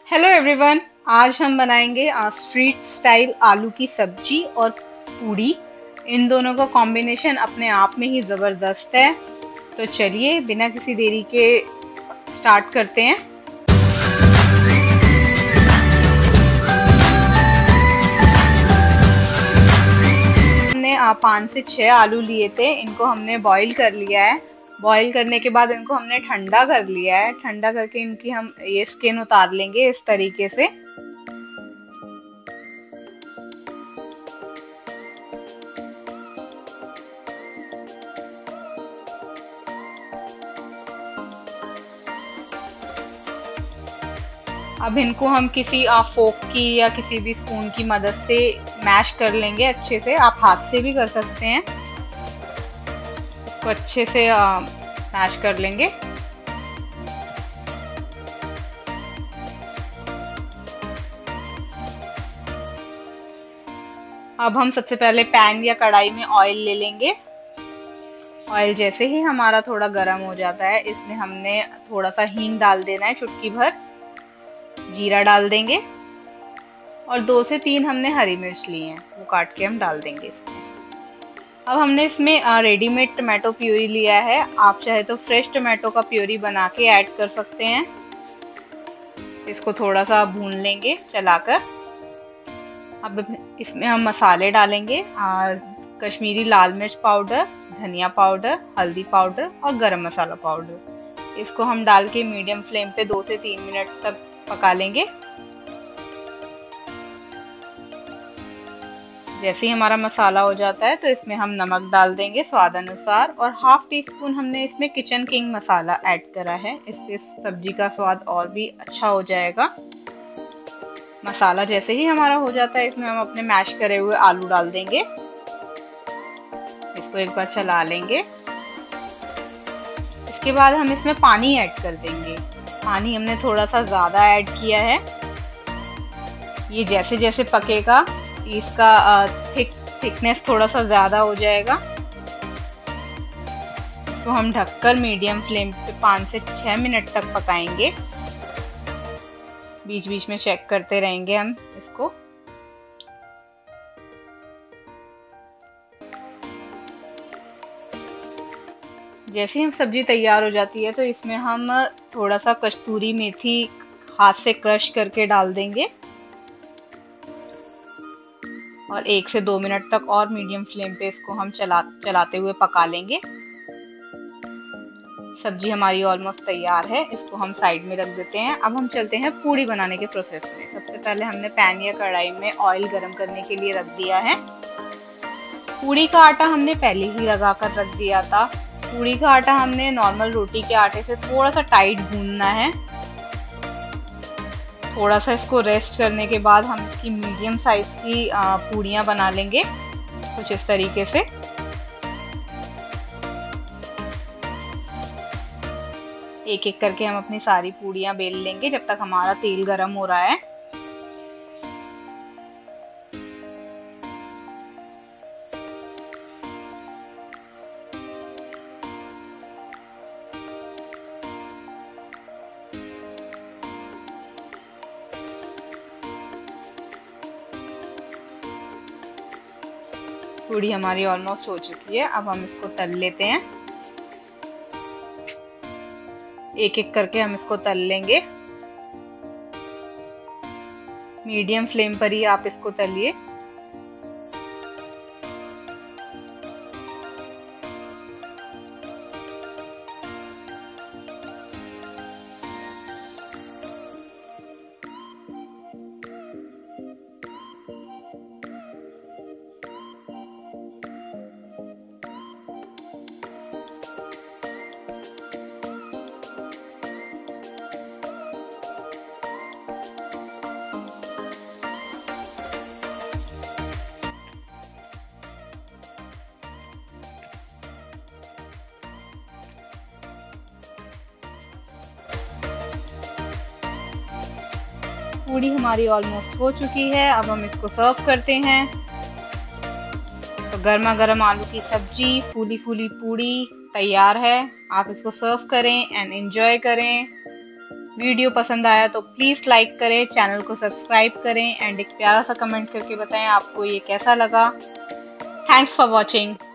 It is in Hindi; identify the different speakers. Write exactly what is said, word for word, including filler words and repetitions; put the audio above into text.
Speaker 1: Hello everyone. आज हम बनाएंगे स्ट्रीट स्टाइल आलू की सब्जी और पूड़ी। इन दोनों का कॉम्बिनेशन अपने आप में ही जबरदस्त है। तो चलिए बिना किसी देरी के स्टार्ट करते हैं। हमने आ, पाँच से छह आलू लिए थे। इनको हमने बॉईल कर लिया है। बॉईल करने के बाद इनको हमने ठंडा कर लिया है। ठंडा करके इनकी हम ये स्किन उतार लेंगे इस तरीके से। अब इनको हम किसी फोक की या किसी भी स्पून की मदद से मैश कर लेंगे अच्छे से। आप हाथ से भी कर सकते हैं। इसको अच्छे से मैश कर लेंगे। अब हम सबसे पहले पैन या कढ़ाई में ऑयल ले लेंगे। ऑयल जैसे ही हमारा थोड़ा गर्म हो जाता है, इसमें हमने थोड़ा सा हींग डाल देना है, चुटकी भर जीरा डाल देंगे और दो से तीन हमने हरी मिर्च ली हैं, वो काट के हम डाल देंगे इसमें। अब हमने इसमें रेडीमेड टमाटो प्यूरी लिया है। आप चाहे तो फ्रेश टमाटो का प्यूरी बना के ऐड कर सकते हैं। इसको थोड़ा सा भून लेंगे चलाकर। अब इसमें हम मसाले डालेंगे और कश्मीरी लाल मिर्च पाउडर, धनिया पाउडर, हल्दी पाउडर और गरम मसाला पाउडर। इसको हम डाल के मीडियम फ्लेम पे दो से तीन मिनट तक पका लेंगे। जैसे ही हमारा मसाला हो जाता है तो इसमें हम नमक डाल देंगे स्वाद अनुसार और हाफ टी स्पून हमने इसमें किचन किंग मसाला ऐड करा है। इससे सब्जी का स्वाद और भी अच्छा हो जाएगा। मसाला जैसे ही हमारा हो जाता है, इसमें हम अपने मैश करे हुए आलू डाल देंगे। इसको एक बार चला लेंगे। इसके बाद हम इसमें पानी ऐड कर देंगे। पानी हमने थोड़ा सा ज्यादा ऐड किया है। ये जैसे जैसे पकेगा इसका थिक थिकनेस थोड़ा सा ज्यादा हो जाएगा। इसको हम ढककर मीडियम फ्लेम पे पाँच से छह मिनट तक पकाएंगे। बीच बीच में चेक करते रहेंगे हम इसको। जैसे ही हम सब्जी तैयार हो जाती है तो इसमें हम थोड़ा सा कस्तूरी मेथी हाथ से क्रश करके डाल देंगे और एक से दो मिनट तक और मीडियम फ्लेम पे इसको हम चला चलाते हुए पका लेंगे। सब्जी हमारी ऑलमोस्ट तैयार है। इसको हम साइड में रख देते हैं। अब हम चलते हैं पूड़ी बनाने के प्रोसेस में। सबसे पहले हमने पैन या कढ़ाई में ऑयल गरम करने के लिए रख दिया है। पूड़ी का आटा हमने पहले ही लगा कर रख दिया था। पूड़ी का आटा हमने नॉर्मल रोटी के आटे से थोड़ा सा टाइट गूंदना है। थोड़ा सा इसको रेस्ट करने के बाद हम इसकी मीडियम साइज की पूड़ियाँ बना लेंगे कुछ इस तरीके से। एक एक करके हम अपनी सारी पूड़ियाँ बेल लेंगे जब तक हमारा तेल गरम हो रहा है। पूड़ी हमारी ऑलमोस्ट हो चुकी है। अब हम इसको तल लेते हैं। एक एक करके हम इसको तल लेंगे। मीडियम फ्लेम पर ही आप इसको तलिए। पूड़ी हमारी ऑलमोस्ट हो चुकी है। अब हम इसको सर्व करते हैं। तो गर्मा गर्म आलू की सब्जी, फूली फूली पूड़ी तैयार है। आप इसको सर्व करें एंड एंजॉय करें। वीडियो पसंद आया तो प्लीज लाइक करें, चैनल को सब्सक्राइब करें एंड एक प्यारा सा कमेंट करके बताएं आपको ये कैसा लगा। Thanks for watching.